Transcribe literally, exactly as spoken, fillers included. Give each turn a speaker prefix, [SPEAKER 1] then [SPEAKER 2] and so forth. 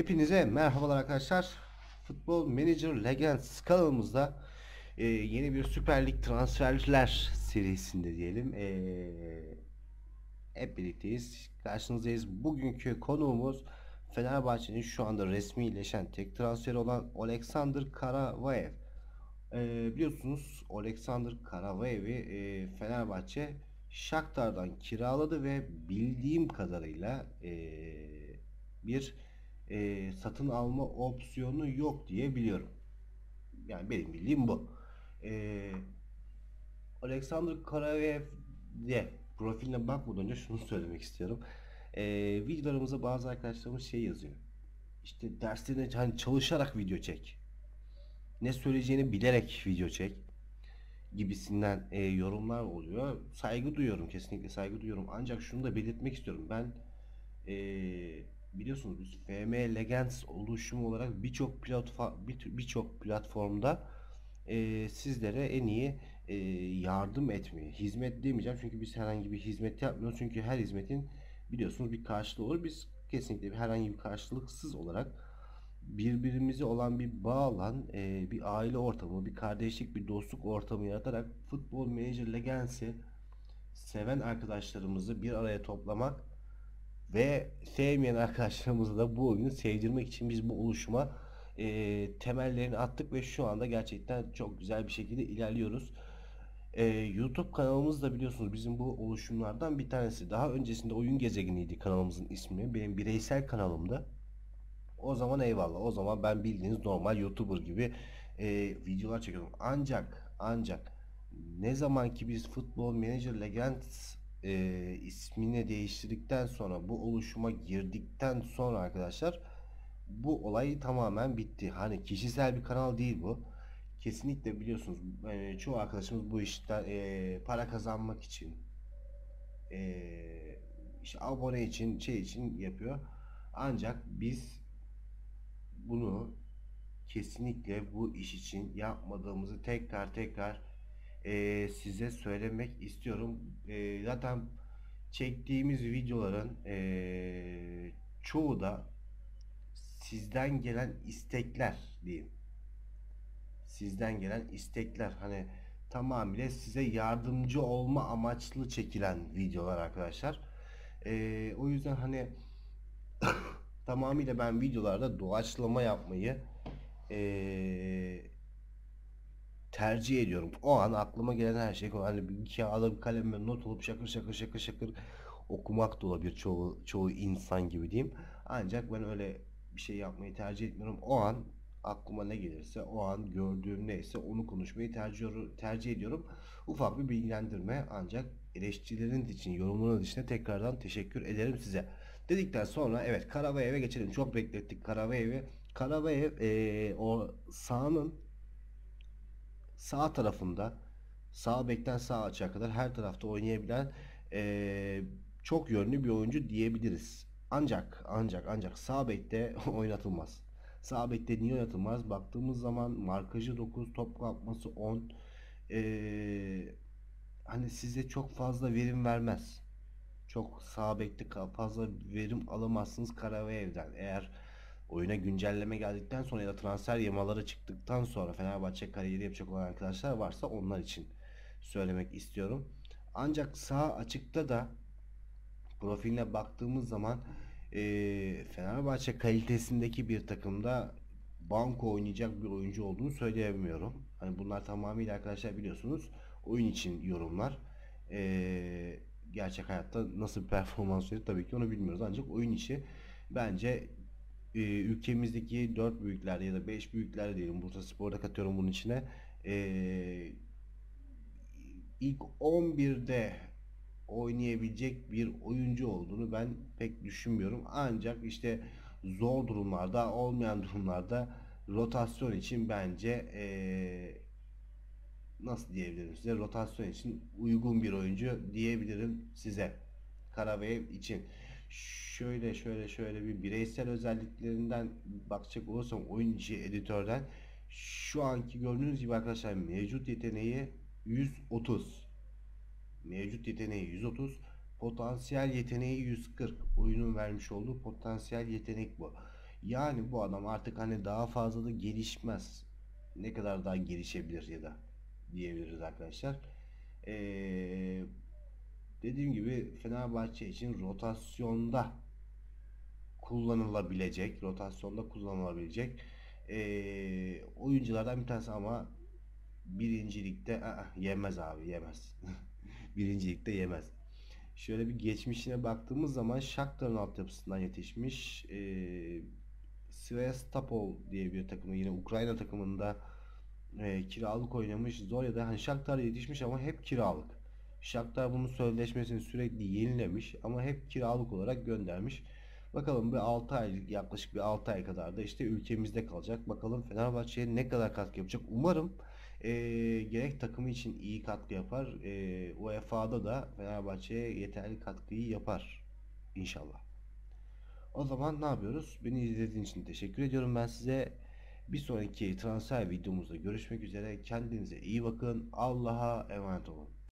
[SPEAKER 1] Hepinize merhabalar arkadaşlar. Futbol Manager Legends kanalımızda e, yeni bir Süper Lig transferler serisinde diyelim. E, hep birlikteyiz. Karşınızdayız. Bugünkü konuğumuz Fenerbahçe'nin şu anda resmileşen tek transferi olan Oleksandr Karavaev. E, biliyorsunuz Oleksandr Karavaev'i e, Fenerbahçe Shakhtar'dan kiraladı ve bildiğim kadarıyla e, bir e, satın alma opsiyonu yok diye biliyorum. Yani benim bildiğim bu. E, Alexander Karayev'de profiline bakmadan önce şunu söylemek istiyorum. E, videolarımıza bazı arkadaşlarımız şey yazıyor. İşte derslerine hani çalışarak video çek. Ne söyleyeceğini bilerek video çek gibisinden e, yorumlar oluyor. Saygı duyuyorum, kesinlikle saygı duyuyorum. Ancak şunu da belirtmek istiyorum. Ben e, biliyorsunuz biz F M Legends oluşumu olarak birçok platform birçok platformda e, sizlere en iyi e, yardım etmeyi, hizmet demeyeceğim çünkü biz herhangi bir hizmet yapmıyoruz. Çünkü her hizmetin biliyorsunuz bir karşılığı olur. Biz kesinlikle herhangi bir karşılıksız olarak birbirimize olan bir bağlan, e, bir aile ortamı, bir kardeşlik, bir dostluk ortamı yaratarak Futbol Manager Legends'i seven arkadaşlarımızı bir araya toplamak ve sevmeyen arkadaşlarımızı da bu oyunu sevdirmek için biz bu oluşuma e, temellerini attık ve şu anda gerçekten çok güzel bir şekilde ilerliyoruz. E, YouTube kanalımız da biliyorsunuz bizim bu oluşumlardan bir tanesi. Daha öncesinde Oyun Gezegeniydi kanalımızın ismi. Benim bireysel kanalımdı. O zaman eyvallah. O zaman ben bildiğiniz normal YouTuber gibi e, videolar çekiyordum. Ancak ancak ne zaman ki biz Football Manager Legends e, ismini değiştirdikten sonra bu oluşuma girdikten sonra arkadaşlar bu olay tamamen bitti. Hani kişisel bir kanal değil bu. Kesinlikle biliyorsunuz e, çoğu arkadaşımız bu işten e, para kazanmak için e, işte abone için şey için yapıyor. Ancak biz bunu kesinlikle bu iş için yapmadığımızı tekrar tekrar e, size söylemek istiyorum. E, zaten çektiğimiz videoların e, çoğu da sizden gelen istekler diyeyim. Sizden gelen istekler hani tamamıyla size yardımcı olma amaçlı çekilen videolar arkadaşlar. E, o yüzden hani tamamıyla ben videolarda doğaçlama yapmayı e, tercih ediyorum. O an aklıma gelen her şey hani bir kağıda bir kalemle not alıp şakır şakır şakır şakır okumak da olabilir çoğu çoğu insan gibi diyeyim. Ancak ben öyle bir şey yapmayı tercih etmiyorum. O an aklıma ne gelirse, o an gördüğüm neyse onu konuşmayı tercih, tercih ediyorum. Ufak bir bilgilendirme ancak eleştirilerin için, yorumlarınız için tekrardan teşekkür ederim size. Dedikten sonra evet Karabağ'e geçelim. Çok beklettik Karabağ'e. Karabağ e, o sahanın sağ tarafında sağ bekten sağ açığa kadar her tarafta oynayabilen eee, çok yönlü bir oyuncu diyebiliriz. Ancak ancak ancak sağ bekte oynatılmaz. Sağ bekte niye oynatılmaz? Baktığımız zaman markajı dokuz, top kapması on. Eee, hani size çok fazla verim vermez. Çok sağ bekte fazla verim alamazsınız Karavayev'den. Eğer oyuna güncelleme geldikten sonra ya da transfer yamaları çıktıktan sonra Fenerbahçe kariyeri yapacak olan arkadaşlar varsa onlar için söylemek istiyorum. Ancak sağ açıkta da profiline baktığımız zaman eee, Fenerbahçe kalitesindeki bir takımda banko oynayacak bir oyuncu olduğunu söyleyemiyorum. Hani bunlar tamamıyla arkadaşlar biliyorsunuz oyun için yorumlar. Eee, gerçek hayatta nasıl bir performans verir tabii ki onu bilmiyoruz. Ancak oyun içi bence e, ülkemizdeki dört büyükler ya da beş büyükler diyelim. Bursaspor'da katıyorum bunun içine. E, ilk on birde oynayabilecek bir oyuncu olduğunu ben pek düşünmüyorum. Ancak işte zor durumlarda, olmayan durumlarda rotasyon için bence e, nasıl diyebilirim size? Rotasyon için uygun bir oyuncu diyebilirim size. Karabayev için. Şöyle şöyle şöyle bir bireysel özelliklerinden bakacak olursam oyun içi editörden şu anki gördüğünüz gibi arkadaşlar mevcut yeteneği yüz otuz. Mevcut yeteneği yüz otuz. Potansiyel yeteneği yüz kırk. Oyunun vermiş olduğu potansiyel yetenek bu. Yani bu adam artık hani daha fazla da gelişmez. Ne kadar daha gelişebilir ya da diyebiliriz arkadaşlar. Ee, Dediğim gibi Fenerbahçe için rotasyonda kullanılabilecek, rotasyonda kullanılabilecek ee, oyunculardan bir tanesi ama birincilikte aa, yemez abi yemez. Birincilikte yemez. Şöyle bir geçmişine baktığımız zaman Shakhtar'ın altyapısından yetişmiş. Ee, Sevastopol diye bir takımı yine Ukrayna takımında e, kiralık oynamış. Zorya'da hani Shakhtar yetişmiş ama hep kiralık. Shakhtar bunun sözleşmesini sürekli yenilemiş ama hep kiralık olarak göndermiş. Bakalım bir altı ay yaklaşık bir altı ay kadar da işte ülkemizde kalacak. Bakalım Fenerbahçe'ye ne kadar katkı yapacak. Umarım e, gerek takımı için iyi katkı yapar. E, U E F A'da da Fenerbahçe'ye yeterli katkıyı yapar. İnşallah. O zaman ne yapıyoruz? Beni izlediğiniz için teşekkür ediyorum ben size. Bir sonraki transfer videomuzda görüşmek üzere. Kendinize iyi bakın. Allah'a emanet olun.